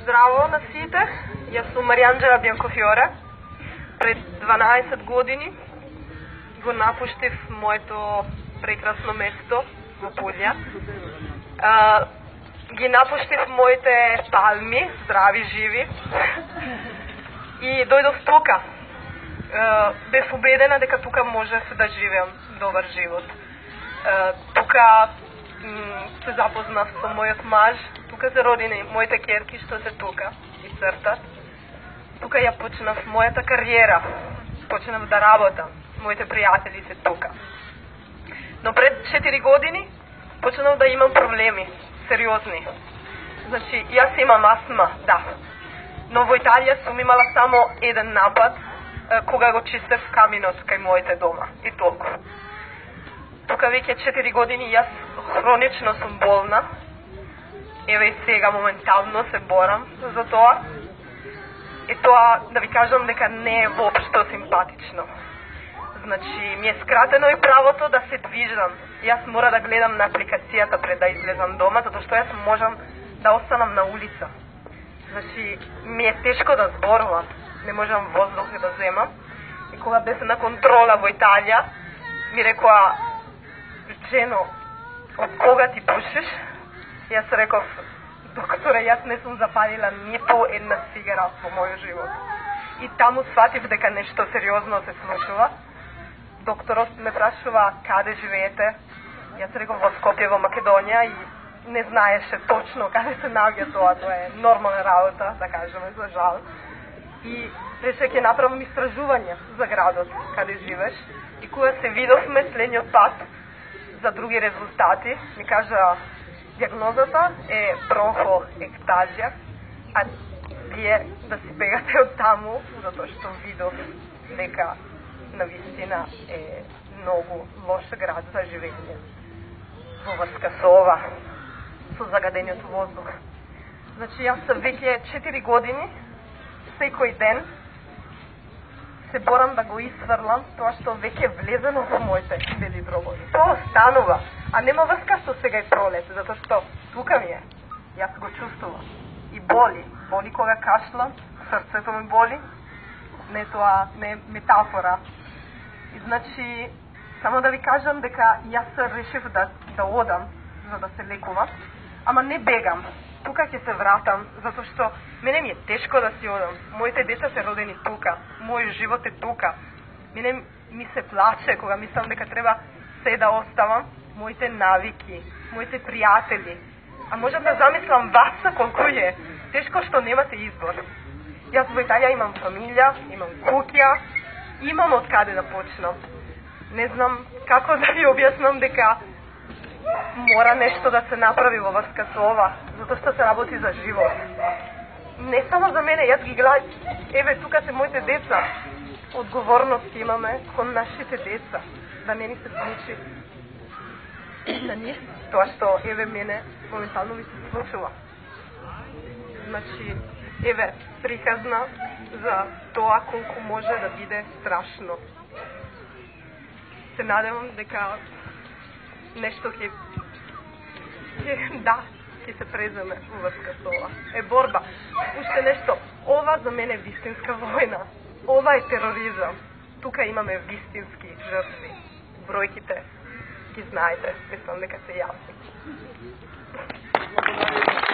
Здраво на сите, јас сум Маријанджела Бјанкофјоре. Пред 12 години го напуштив моето прекрасно место во Пулја. Ги напуштив моите палми, здрави, живи, и дојдов тука. Бев убедена дека тука можев да живеам добар живот. Тука се запознав со мојот маж, тука се родени моите ќерки што се тука и цртат. Тука ја почнав мојата кариера, почнав да работам, моите пријатели се тука. Но пред 4 години почнав да имам проблеми, сериозни. Значи, јас имам астма, да. Но во Италија сум имала само еден напад, кога го чистев каминот кај моите дома, и толку. Тука веќе 4 години јас хронично сум болна. Еве и сега моментално се борам за тоа. И тоа, да ви кажам дека не е воопшто симпатично. Значи, ми е скратено и правото да се движам. Јас мора да гледам на апликацијата пред да излезам дома, затоа што јас можам да останам на улица. Значи, ми е тешко да зборувам, не можам воздух да земам. И кога бев на контрола во Италија, ми рекоа: "Жено, од кога ти пушиш?" Јас реков: "Докторе, јас не сум запалила ниту една сигара во мојот живот." И таму сватив дека нешто сериозно се случува. Докторот ме прашува: "Каде живеете?" Јас реков: "Во Скопје, во Македонија", и не знаеше точно каде се наоѓа тоа. Тоа е нормална работа, да кажеме, за жал. И рече ќе направам истражување за градот каде живееш. И кога се видовме следниот пат за други резултати, ми кажа: "Диагнозата е бронхоектазија, а вие да си бегате од таму, затоа што видов дека навистина е многу лош град за живење во врска со ова, со загадениот воздух." Значи, јас веќе 4 години, секој ден, се борам да го исфрлам тоа што веќе влезено во моите бели дробови. Тоа останува, а нема врска со сега и пролет, затоа што тука ми е. Јас го чувствувам. И боли. Боли кога кашлам, срцето ми боли. Не тоа не е метафора. И значи, само да ви кажам дека јас решив да одам за да се лекувам, ама не бегам. Тука ќе се вратам, затоа што мене ми е тешко да си одам. Моите деца се родени тука, мојот живот е тука. Мене ми се плаче кога мислам дека треба се да оставам, моите навики, моите пријатели. А можам да замислам вас колку е. Тешко што немате избор. Јас во Италија имам фамилија, имам куќа, имам од каде да почнам. Не знам како да ви објаснам дека мора нешто да се направи во врска со ова, затоа што се работи за живот. Не само за мене, јас ги гледам, еве тука се моите деца. Одговорност имаме кон нашите деца, да не ни се случи на нив тоа што еве мене моментално ми се случува. Значи, еве, приказна за тоа колку може да биде страшно. Се надевам дека нешто ќе се преземе во врска со ова. Е борба. Уште нешто. Ова за мене е вистинска војна. Ова е тероризам. Тука имаме вистински жртви. Бројките ги знаете. Мислам дека се јасни.